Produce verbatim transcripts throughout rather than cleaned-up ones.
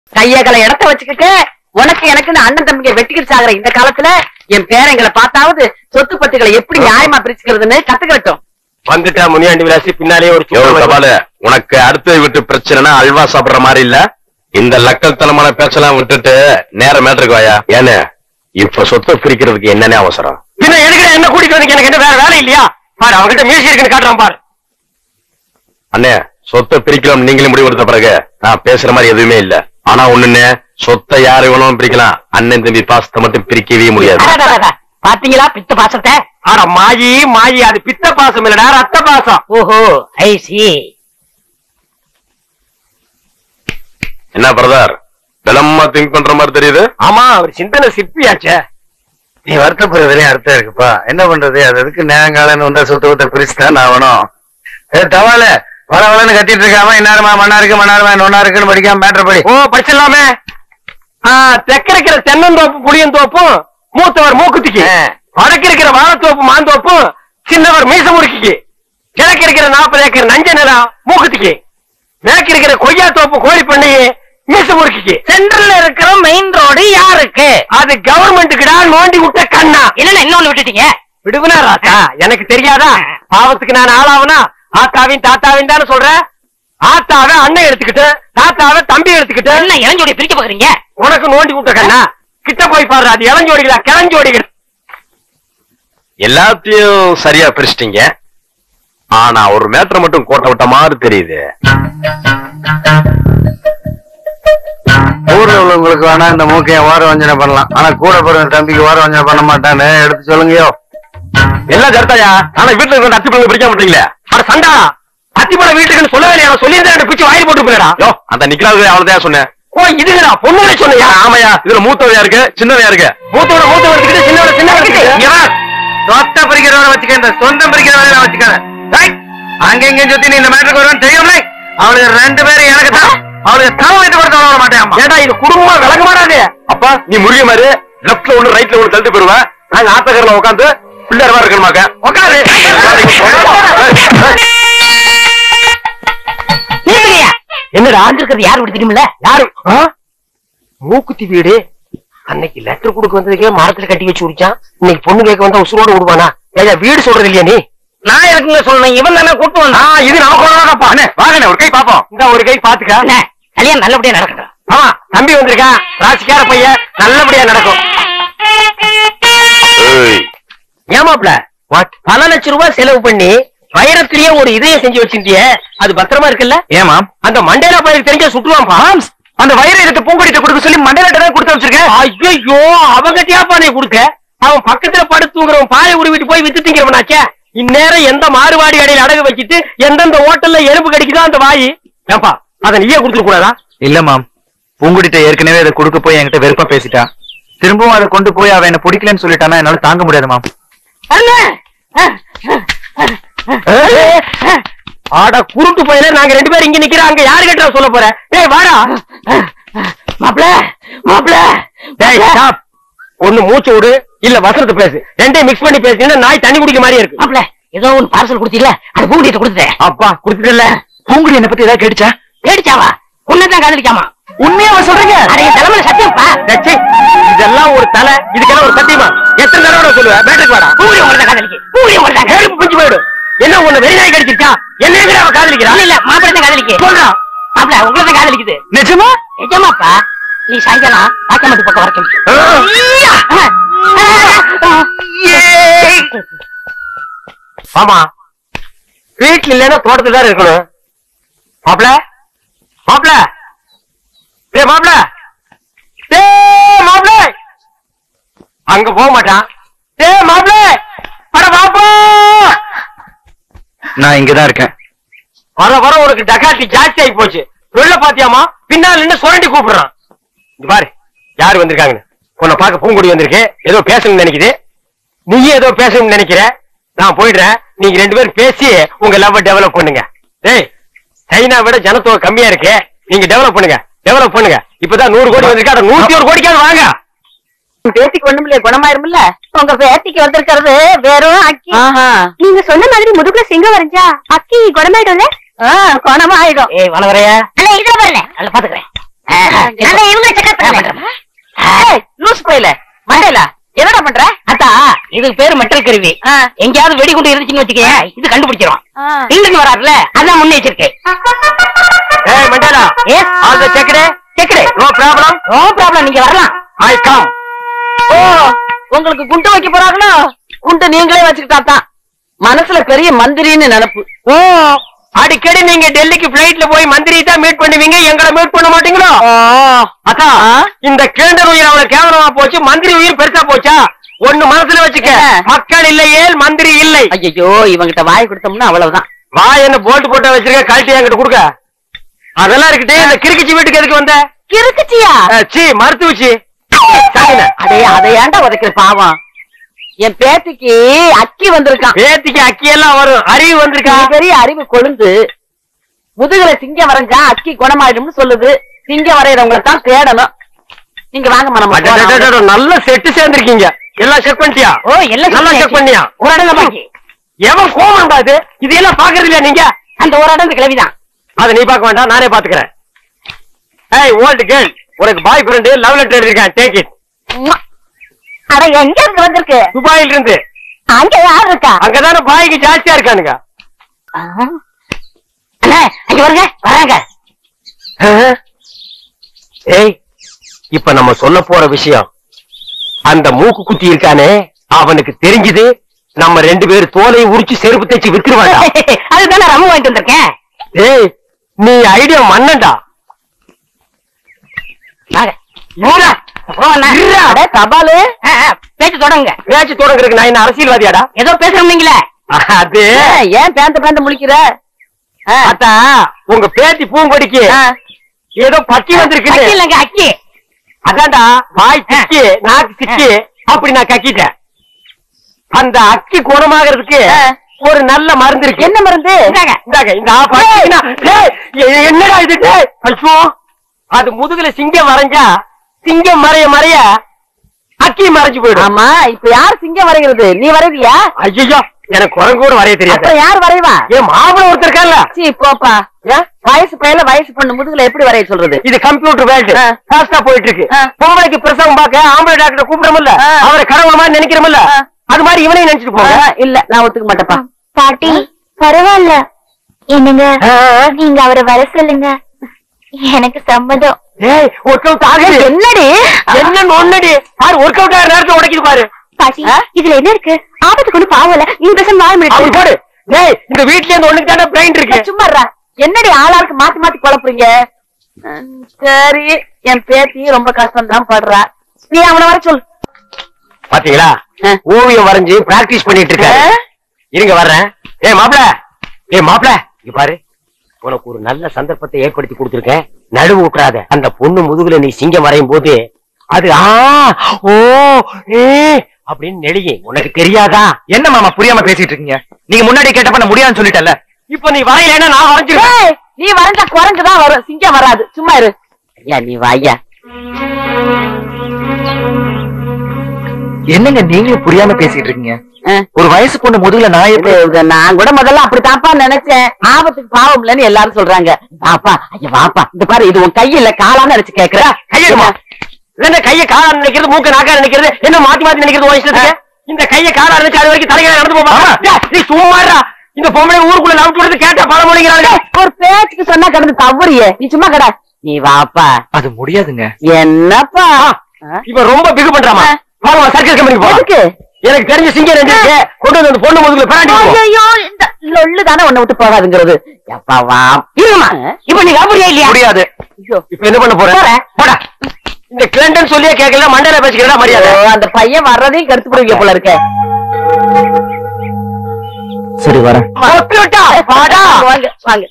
கையகல இடத்த வச்சுக்கிட்டு உனக்கு எனக்கு அண்ணன் தம்பிங்க வெட்டிக்கிட்டு சாகுற இந்த காலத்துல என் பேரங்களை பார்த்தாவது சொத்து பத்துக்களை எப்படி நியாயமா பிரிச்சுக்கிறதுன்னு கத்துக்கட்டும். வந்துட்டா முனியாண்டி விலாசி பின்னாலே ஒரு சவால. உனக்கு அடுத்த வீட்டு பிரச்சனைனா அல்வா சாப்பிடுற மாதிரி இல்ல. இந்த லக்கல்தனமான பேச்செல்லாம் விட்டுட்டு நேர மேட்டருக்கு வாயா. ஏன்னு இப்ப சொத்தை பிரிக்கிறதுக்கு என்னன்னே அவசரம்? பின்ன எதுக்கு என்ன கூட்டிட்டு வந்து எனக்கு என்ன வேற வேலை இல்லையா? பாரு அவங்கிட்ட மியூசிக் இருக்குன்னு காட்டுறான் பாரு. அண்ணே சொத்தை பிரிக்கலாம் நீங்களும் முடிவெடுத்த பிறகு நான் பேசுற மாதிரி எதுவுமே இல்ல. ஆனா ஒண்ணுன்னு சொத்தை யாரு வேணும் பிரிக்கலாம், அண்ணன் தம்பி பாசத்தை மட்டும் பிரிக்கவே முடியாது. பாத்தீங்களா பித்த பாசத்தை? ஆனா மாயி மாயி அது பித்த பாசம் இல்லடா ரத்த பாசம். ஓஹோ ஐ சி. என்ன பிரதர் பலமா திங்க் பண்ற மாதிரி தெரியுது? ஆமா அவர் சிந்தனை சிற்பியாச்சே. நீ வருத்தப்படுறதுலயும் அர்த்தம் இருக்குப்பா. என்ன பண்றது, அது எதுக்கு நேரங்காலன்னு வந்தா சொத்து சொத்தை பிரிச்சுதான் ஆகணும். தவால வள வளன்னு கத்திட்டு இருக்காம இன்னாருமா மண்ணா இருக்கு மண்ணாருமா நொன்னா இருக்குன்னு படிக்காம மேட்டர் படி. ஓ படிச்சிடலாமே. தெற்க இருக்கிற தென்னந்தோப்பு புளியந்தோப்பும் மூத்தவர் மூக்குத்திக்கு, வடக்கு இருக்கிற வாழைத்தோப்பு மாந்தோப்பும் சின்னவர் மீச முறுக்கிக்கு, கிழக்கு இருக்கிற நாற்பது ஏக்கர் நஞ்ச நிலம் மூக்குத்திக்கு, மேற்கு இருக்கிற கொய்யா தோப்பு கோழி பண்ணையே மீச முறுக்கிக்கு. சென்ட்ரல்ல இருக்கிற மெயின் ரோடு யாருக்கு? அது கவர்மெண்ட்டுக்குடா நோண்டி விட்ட கண்ணா. இல்ல இன்னொன்னு விட்டுட்டீங்க. விடுவனா ராசா, எனக்கு தெரியாதா பாவத்துக்கு நான் ஆளாவனா? ஆத்தாவின் தாத்தாவின் தானே சொல்றேன். ஆத்தாவை அண்ணன் எடுத்துக்கிட்டு தாத்தாவை தம்பி எடுத்துக்கிட்டு என்ன இளஞ்சோடி பிரிக்க பாக்குறீங்க? உனக்கு நோண்டி விட்ட கண்ணா. கிட்ட போய் பாரு, அது இளஞ்சோடிகளா கிளஞ்சோடிகள்? எல்லாத்தையும் சரியா பிரிச்சிட்டீங்க. ஆனா ஒரு மேட்டர் மட்டும் கோட்டை விட்ட மாதிரி தெரியுது. ஊர்ல உள்ளவங்களுக்கு வேணா இந்த மூக்கைய ஓர வஞ்சனை பண்ணலாம், ஆனா கூட பிறந்த தம்பிக்கு ஓர வஞ்சனை பண்ண மாட்டான்னு எடுத்து சொல்லுங்கயோ. எல்லாம் கருத்தாயா? ஆனா வீட்டுல இருக்க அத்திப்பழம் பிடிக்க மாட்டீங்களே. அட சண்டா, அத்திப்பழம் வீட்டுக்குன்னு சொல்லவே இல்லையா? சொல்லியிருந்தா பிச்சு வாயில் போட்டு போயிடா. அந்த நிக்கிறாங்க அவ்வளவுதான் சொன்னேன். ஓ இதுங்களா பொண்ணுங்களே சொன்னையா? ஆமையா, இதுல மூத்தவையா இருக்கு சின்னவையா இருக்கு. மூத்தோட மூத்தவ எடுத்துக்கிட்டு சின்னவட சின்னவ எடுத்துக்கிட்டு சொத்த பறிக்கிறவரை வச்சுக்க, இந்த சொந்தம் பறிக்கிறவரை வச்சுக்காத. அங்க எங்க சுத்தி நீ இந்த மேட்டருக்கு வருவான்னு தெரியும்ல. அவளுக்கு ரெண்டு பேரும் எனக்கு தான். அவளுக்கு தவ வைத்து கொடுத்த வர மாட்டேன். ஏடா இது குடும்பம் விளங்க மாட்டாது. அப்பா நீ முருக மாதிரி லெப்ட்ல ஒண்ணு ரைட்ல ஒண்ணு தள்ளிட்டு போயிருவேன். நாங்க ஆத்தகரில் உட்காந்து பிள்ளையர் மாதிரி இருக்கணுமாக்க உட்காரு. என்னடா ஆண்டிருக்கிறது யாரு விட்டு தெரியுமில்ல? யாரு? மூக்குத்தி வீடு. அன்னைக்கு லெட்டர் கொடுக்க வந்ததுக்கே மரத்துல கட்டி வச்சு குடிச்சான். இன்னைக்கு பொண்ணு கேட்க வந்தா உசுரோடு விடுவானா? ஏயா வீடு சொல்றது இல்லையா நீ? நான் இருக்குங்க சொல்லணும். இவன் தானே கூட்டு வந்தான். இது நமக்கு வாங்கண்ணே ஒரு கை பாப்போம். இந்த ஒரு கை பாத்துக்க. கல்யாணம் நல்லபடியா நடக்கட்டும். ஆமா தம்பி வந்திருக்கான், ராசிக்கார பையன், நல்லபடியா நடக்கும். ஏமாப்ல பல லட்சம் ரூபாய் செலவு பண்ணி வைரத்திலேயே ஒரு இதயம் செஞ்சு வச்சிருந்திய, அது பத்திரமா இருக்குல்ல? ஏமா அந்த மண்டேலா பையனுக்கு தெரிஞ்ச சுட்டுவான்பா. அந்த வைர எடுத்து பூங்கொடிட்ட கொடுக்க சொல்லி மண்டேலாட்ட தான் கொடுத்து வச்சிருக்கேன். ஐயோ அவங்கட்டியாப்பா நீ கொடுக்க? அவன் பக்கத்துல படுத்துங்கிறவன் பாயை உருவிட்டு போய் வித்து திங்கிறவனாச்சே. இந்நேரம் எந்த மாறுவாடி கடையில் அடகு வச்சுட்டு எந்தெந்த ஹோட்டல்ல எலும்பு கடிக்குதோ அந்த வாயி. ஏப்பா அதை நீயே கொடுத்துட கூடாதா? இல்ல மாம், பூங்குடிட்ட ஏற்கனவே அதை கொடுக்க போய் என்கிட்ட வெறுப்பா பேசிட்டான். திரும்பவும் அதை கொண்டு போய் அவன் என்ன பிடிக்கலன்னு சொல்லிட்டானா என்னால தாங்க முடியாது மாம். ஆடா குருட்டு போயில நாங்க ரெண்டு பேரும் இங்க நிக்கிறோம். அங்க யாரு கிட்ட சொல்ல போற? ஏய் வாடா மாப்ள மாப்ள. ஒண்ணு மூச்சு விடு, இல்ல வசனத்தை பேசு. ரெண்டையும் மிக்ஸ் பண்ணி பேசுனீங்கன்னா நாய் தண்ணி குடிக்க மாதிரி இருக்கு. மாப்ள ஏதோ ஒன்னு பார்சல் கொடுத்தீங்களா? அது பூங்குடிட்ட கொடுத்துட்டேன். அப்பா கொடுத்துட்டல. பூங்குடி என்ன பத்தி ஏதாவது கேட்டுச்சா? கேட்டுச்சாவா? உன்னதான் காதலிக்காமா? உண்மையா சொல்றீங்க? தலைமையில சத்தியம்ப்பா. இதெல்லாம் ஒரு தலை, இதுக்கெல்லாம் ஒரு சத்தியமா? எத்தனை தடவை சொல்லுவேன்? பேட்டுக்கு வாடா. பூங்குடி உங்களை காதலிக்கு. பூங்குடி உங்களை கேள்வி பிடிச்சு போயிடும். என்ன உன்னை வெளிநாய் கடிச்சிருச்சா? என்ன அவ காதலிக்கிறா? இல்ல மாப்பிள்ளை தான் காதலிக்கு. சொல்றா மாப்பிள்ள உங்களை தான் காதலிக்குது. நிஜமா? நிஜமாப்பா. நீ சாயங்காலம் பாக்கியமட்டு பக்கம் வர சொல்லு. ஆமா வீட்டுல இல்லன்னா தோட்டத்துல தான் இருக்கணும். மாப்பிள மாப்பிள ஏ மாப்பிள ஏ மாப்பிள அங்க போக மாட்டான். ஏ மாப்பிள அட பாப்பா, நான் இங்கதான் இருக்கேன். வர வர உனக்கு டகாட்டி ஜாஸ்தி ஆகி போச்சு. வெளில பாத்தியாமா? பின்னால் நின்று சுரண்டி கூப்பிடுறான். பாரு யாரு வந்திருக்காங்கன்னு. உன்னை பார்க்க பூங்குடி வந்திருக்கு. ஏதோ பேசணும்னு நினைக்குது. நீயே ஏதோ பேசணும்னு நினைக்கிற. நான் போயிடுறேன். நீங்க ரெண்டு பேரும் பேசி உங்க லவ் டெவலப் பண்ணுங்க. ஏய் சைனா விட ஜனத்தொகை கம்மியா இருக்கு. நீங்க டெவலப் பண்ணுங்க டெவலப் பண்ணுங்க. இப்பதான் நூறு கோடி வந்திருக்கா, நூத்தி ஒரு கோடிக்காவது வாங்க. பேத்திக்கு ஒண்ணுமில்ல குணமாயிருமில்ல. உங்க பேத்திக்கு வந்திருக்கிறது வெறும் அக்கி. நீங்க சொன்ன மாதிரி முதுகுல சிங்கம் வரைஞ்சா அக்கி குணமாயிடும்ல? குணமாயிடும். ஏய் வளவரையா இதுல வரல. நல்லா பாத்துக்கிறேன். இவங்க செக் பண்றேன். லூஸ் போயில மண்டையில என்னடா பண்ற? அத்தா இதுக்கு பேரு மெட்டல் கருவி. எங்கயாவது வெடிகுண்டு இருந்துச்சுன்னு வச்சுக்க இது கண்டுபிடிச்சிரும். இல்லன்னு வராதுல அதான் முன்னெச்சரிக்கை. ஏய் Mandela, all the checked checked. No problem no problem, நீங்க வரலாம். I come. ஓ, உங்களுக்கு குண்டு வைக்க போறாங்களோ? குண்டு நீங்களே வச்சுக்கிட்டா தான். மனசுல பெரிய மந்திரின்னு நினைப்பு. ஓ, அடிக்கடி நீங்க டெல்லிக்கு பிளைட்ல போய் மந்திரி தான் மீட் பண்ணுவீங்க, எங்களை மீட் பண்ண மாட்டீங்களோ? அக்கா, இந்த கேண்டர் உயிர் அவ்வளவு கேவலமா போச்சு, மந்திரி உயிர் பெருசா போச்சா? ஒண்ணு மனசுல வச்சுக்க, மக்கள் இல்லையே மந்திரி இல்லை. ஐயோ, இவங்கிட்ட வாய் கொடுத்தோம்னா அவ்வளவுதான். வாய் என்ன போட்டு போட்டு வச்சிருக்க, கழட்டி என்கிட்ட கொடுக்க. அதெல்லாம் இருக்கட்டே, இந்த கிறுக்கிச்சி வீட்டுக்கு எதுக்கு வந்த? கிறுக்குச்சியா? சி மருத்துவச்சி. அடே, அதை ஏன்டா உதைக்கிற பாவம்? என் பேத்திக்கு அக்கி வந்திருக்கான். பேத்திக்கு அக்கி எல்லாம் வரும், அறிவு வந்திருக்கா? பெரிய அறிவு கொழுந்து. முதுகுல சிங்கம் வரைஞ்சா அக்கி குணமாயிடும்னு சொல்லுது. சிங்கம் வரையறவங்களை தான் தேடணும். நீங்க வாங்க மனம். நல்ல செட்டு சேர்ந்திருக்கீங்க. எல்லாம் செக் பண்ணிட்டியா? ஓ, எல்லாம் நல்லா செக் பண்ணியா? ஒரு இடம் பாக்கி. எவன் கோவம் பாது இது எல்லாம் பாக்குறது இல்லையா நீங்க? அந்த ஒரு இடம் கிளவிதான். அதை நீ பாக்க வேண்டாம், நானே பாத்துக்கிறேன். ஏய் ஓல்ட் கேர்ள், உனக்கு பாய் ஃப்ரெண்ட் லவ் லெட்டர் எழுதிருக்கேன், டேக் இட். அட எங்க இருந்து வந்திருக்கு? துபாயில இருந்து. அங்க யார் இருக்கா? அங்கதானே பாய்க்கு ஜாஸ்தியா இருக்கானுங்க. அங்க வருங்க, வராங்க. ஏய், இப்ப நம்ம சொல்ல போற விஷயம், அந்த மூக்கு குத்தி இருக்கானே அவனுக்கு தெரிஞ்சது நம்ம ரெண்டு பேரும் தோலை உரிச்சு செருப்பு தைச்சு வித்துருவாங்க. அதுதானே ரம்மு வாங்கிட்டு வந்திருக்கேன். ஏய், நீ ஐடியா மன்னண்டா. தபாலு பேச்சு தொடங்க. பேச்சு தொடங்குறதுக்கு நான் என்ன அரசியல்வாதியாடா? ஏதோ பேசுறீங்களே. அது ஏன் பேந்த பேந்த முழிக்கிற? அத்தா, உங்க பேத்தி பூங்கொடிக்கு ஏதோ பக்கி வந்திருக்கு. இல்லங்க அக்கி. அதான்டா, வாய் சிக்கி நாக்கு சிக்கி அப்படி நான் கக்கிட்டேன். அந்த அக்கி குணமாகிறதுக்கு ஒரு நல்ல மருந்து இருக்கு. என்ன மருந்து? இந்தாங்க, இந்த ஆப் என்னடா இது? ஐயோ, அது முதுகுல சிங்கம் வரைஞ்சா சிங்கம் மறைய மறைய அக்கி மறைஞ்சு போயிடும். ஆமா, இப்ப யார் சிங்கம் வரைகிறது? நீ வரைவியா? ஐயோ, எனக்கு குரங்கு கூட வரைய தெரியாது. அப்புறம் யார் வரைவா? ஏன் மாப்பிள ஒருத்தர் இருக்கான்ல? சீ போப்பா. வயசு பையல வயசு பொண்ணு முதுகுல எப்படி வரைய சொல்றது? இது கம்ப்யூட்டர் வேல்டு ஃபாஸ்டா போயிட்டு இருக்கு. பொம்பளைக்கு பிரசவம் பார்க்க ஆம்பளை டாக்டர் கூப்பிடுறோம்ல, அவரை கடவுள் மாதிரி நினைக்கிறோம்ல, அது மாதிரி இவனையும் நினைச்சிட்டு போங்க. இல்ல, நான் ஒத்துக்க மாட்டேப்பா. பாட்டி பரவாயில்ல, என்னங்க நீங்க அவரை வர சொல்லுங்க, எனக்கு சம்மதம். ஏய், ஒர்க் அவுட் ஆகுது. என்னடி என்னன்னு ஒன்னடி பாரு, ஒர்க் அவுட் ஆகிற நேரத்துல உடைக்குது பாரு. பாட்டி, இதுல என்ன இருக்கு? ஆபத்து கொண்டு பாவல, நீங்க பேச வாழ அப்படி முடியாது. போடு. ஏய், இந்த வீட்ல இருந்து ஒண்ணுக்கு தானே பிரைன் இருக்கு. சும்மா இருடா. என்னடி ஆளாருக்கு மாத்தி மாத்தி குழப்புறீங்க? சரி, என் பேத்தி ரொம்ப கஷ்டம் தான் படுறா. நீ அவனை வர சொல். பாத்தீங்களா, ஓவியம் வரைஞ்சு பிராக்டிஸ் பண்ணிட்டு இருக்க. இருங்க வர்றேன். ஏய் மாப்ள, ஏய் மாப்ள, இங்க பாரு, உனக்கு ஒரு நல்ல சந்தர்ப்பத்தை ஏற்படுத்தி கொடுத்திருக்கேன், நடுவு விட்டுறாத. அந்த பொண்ணு முதுகுல நீ சிங்கம் வரையும் போது அது ஆ ஓ ஏ அப்படின்னு நெளியே. உனக்கு தெரியாதா? என்ன மாமா புரியாம பேசிட்டு இருக்கீங்க? நீங்க முன்னாடி கேட்டப்ப நான் முடியாதுன்னு சொல்லிட்டேன்ல. இப்ப நீ வரையிலன்னா நான் வரைஞ்சிருவேன். நீ வரைஞ்சா குரங்குதான் வரும், சிங்கம் வராது. சும்மா இரு. ஐயா நீ வாயா. என்னங்க நீங்களும் புரியாம பேசிட்டு இருக்கீங்க? ஒரு வயசு பொண்ணு முதுகுல நான் எப்படி? நான் கூட முதல்ல அப்படித்தான்ப்பா நினைச்சேன். ஆபத்துக்கு பாவம் இல்லன்னு எல்லாரும் சொல்றாங்க. வாப்பா, ஐயா வாப்பா. இந்த பாரு, இது உன் கையில காலான்னு நினைச்சு கேக்குற. கையில என்ன? கைய காலா நினைக்கிறது, மூக்க நாக்கா நினைக்கிறது, என்ன மாத்தி மாத்தி நினைக்கிறது வயசுல? இந்த கைய காலா நினைச்சு அது வரைக்கும் தலைகளை நடந்து போமா? நீ சும்மாடா. இந்த பொம்பளை ஊருக்குள்ள லவ் சொல்றது கேட்டா பல மொழிங்கிறாங்க. ஒரு பேச்சுக்கு சொன்னா கிடந்து தவறியே. நீ சும்மா கடா. நீ வாப்பா. அது முடியாதுங்க. என்னப்பா இப்ப ரொம்ப பிகு பண்றாமா? வாங்க சர்க்கஸ் கம்பெனிக்கு போலாம். எனக்கு தெரிஞ்ச சிங்கம் ரெண்டு இருக்கு, கொண்டு வந்து அந்த பொண்ணு முதுகுல பிராண்டி. ஐயோ, இந்த லொள்ளு தானே உன்னை விட்டு போகாதுங்கிறது. எப்பா வா. இருமா, இப்ப நீ அப்படியே இல்லையா? முடியாது. இப்ப என்ன பண்ண போற? போடா. இந்த கிளண்டன் சொல்லியே கேட்கல, மண்டல பேசிக்கிறதா மரியாதை. அந்த பையன் வர்றதையும் கருத்து போடுவீங்க போல இருக்க. சரி வரேன். வாங்க வாங்க.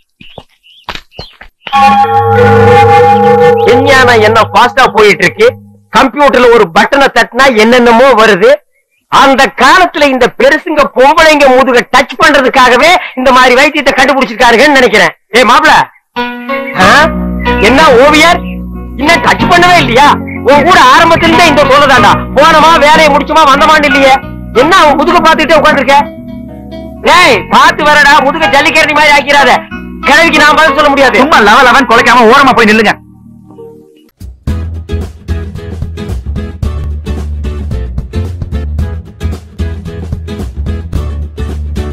விஞ்ஞான என்ன பாஸ்டா போயிட்டு இருக்கு. கம்ப்யூட்டர்ல ஒரு பட்டனை தட்டினா என்னென்னமோ வருது. அந்த காலத்துல இந்த பெருசுங்க பொம்பளைங்க முதுக டச் பண்றதுக்காகவே இந்த மாதிரி வைத்தியத்தை கண்டுபிடிச்சிருக்காருன்னு நினைக்கிறேன். ஏய் மாப்ள, என்ன ஓவியர் இன்னும் டச் பண்ணவே இல்லையா? உன் கூட ஆரம்பத்திலிருந்தே இந்த சொல்லதாண்டா, போனமா வேலையை முடிச்சுமா வந்தமான்னு இல்லையே. என்ன அவன் முதுக பாத்துக்கிட்டே உட்காந்துருக்க? ஏய் பாத்து வரடா, முதுக ஜல்லிக்கரடி மாதிரி ஆக்கிறாத. கிழவிக்கு நான் பதில் சொல்ல முடியாது. சும்மா லெவல் லெவன் குலைக்காம ஓரமா போய் நில்லுங்க.